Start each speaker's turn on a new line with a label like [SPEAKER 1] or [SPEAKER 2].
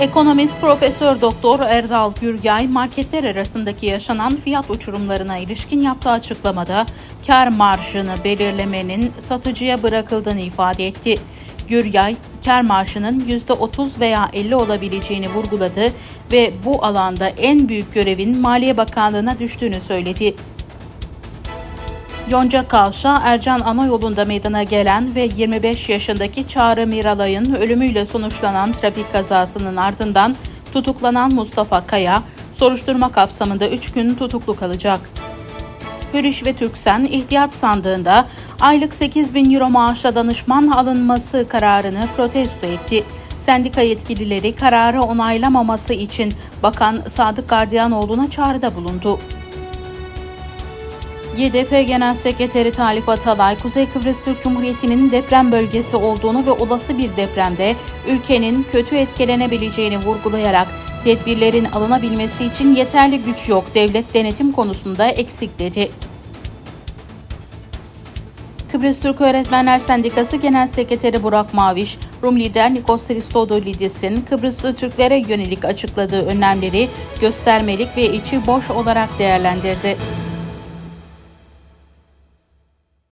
[SPEAKER 1] Ekonomist Profesör Doktor Erdal Güryay, marketler arasındaki yaşanan fiyat uçurumlarına ilişkin yaptığı açıklamada kar marjını belirlemenin satıcıya bırakıldığını ifade etti. Güryay, kar marjının %30 veya 50 olabileceğini vurguladı ve bu alanda en büyük görevin Maliye Bakanlığı'na düştüğünü söyledi. Yoncakavşa, Ercan Anayolu'nda meydana gelen ve 25 yaşındaki Çağrı Miralay'ın ölümüyle sonuçlanan trafik kazasının ardından tutuklanan Mustafa Kaya, soruşturma kapsamında 3 gün tutuklu kalacak. Hürriş ve Türksen, ihtiyat sandığında aylık 8.000 euro maaşla danışman alınması kararını protesto etti. Sendika yetkilileri kararı onaylamaması için Bakan Sadık Gardiyanoğlu'na çağrıda bulundu. YDP Genel Sekreteri Talip Atalay, Kuzey Kıbrıs Türk Cumhuriyeti'nin deprem bölgesi olduğunu ve olası bir depremde ülkenin kötü etkilenebileceğini vurgulayarak tedbirlerin alınabilmesi için yeterli güç yok, devlet denetim konusunda eksik dedi. Kıbrıs Türk Öğretmenler Sendikası Genel Sekreteri Burak Maviş, Rum lider Nikos Christodoulidis'in Kıbrıslı Türklere yönelik açıkladığı önlemleri göstermelik ve içi boş olarak değerlendirdi.